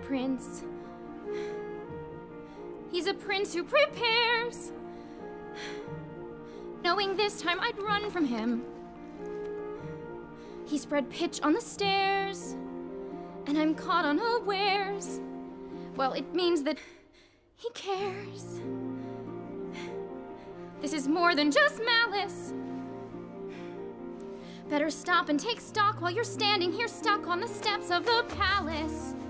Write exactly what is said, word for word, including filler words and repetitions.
prince. He's a prince who prepares, knowing this time I'd run from him. He spread pitch on the stairs, and I'm caught unawares. Well, it means that he cares. This is more than just malice. Better stop and take stock while you're standing here stuck on the steps of the palace.